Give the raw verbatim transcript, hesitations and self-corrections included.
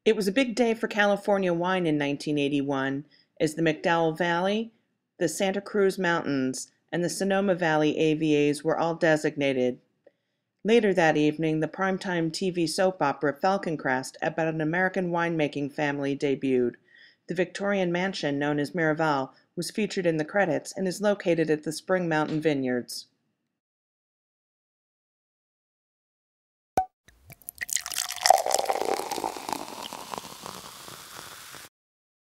It was a big day for California wine in nineteen eighty-one, as the McDowell Valley, the Santa Cruz Mountains, and the Sonoma Valley A V As were all designated. Later that evening, the primetime T V soap opera Falcon Crest about an American winemaking family debuted. The Victorian mansion known as Miraval was featured in the credits and is located at the Spring Mountain Vineyards.